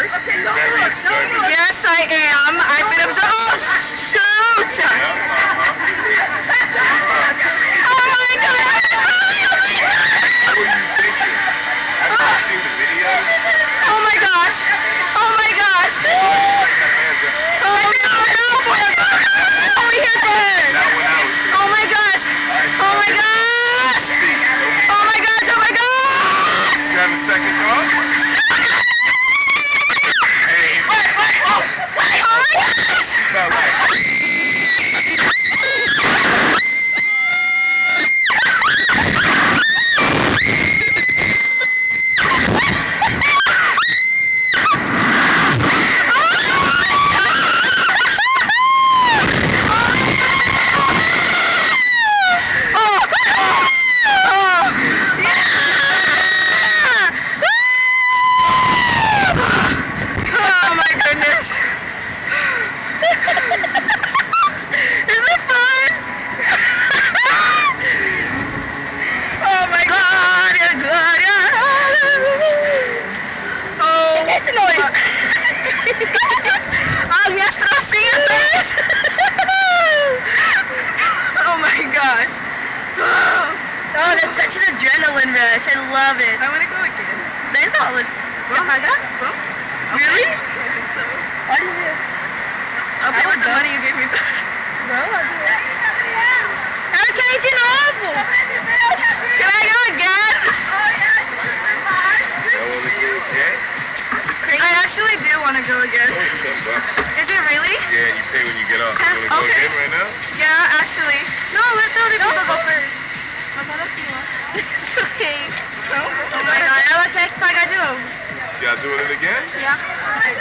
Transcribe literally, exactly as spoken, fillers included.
first. Very observant. Yes, I am. I've been observed. Oh, shoot! Yeah, uh-huh. Oh my God! What were you thinking? After you seen the video? Oh my gosh! Oh my gosh! Oh my God! Oh, we hit for her! That one out. Oh my gosh! Oh my gosh! Oh my gosh! Oh my gosh! You have a second thought? Hey, wait, wait, oh, wait! Oh my gosh! Felt like oh, that's such an adrenaline rush. I love it. I want to go again. There's dollars. Well, I got well, Really? I think so. Why do you? I'll pay with the money you gave me back. Não, eu quero ir de novo. Can I go again? I actually do want to go again. Is it really? yeah, you pay when you get off. You want to go Okay. again right now? Yeah, actually. No, let's let the people go first. It's okay. No? Oh my God, ela quer pagar de novo. Y'all doing it again? Yeah.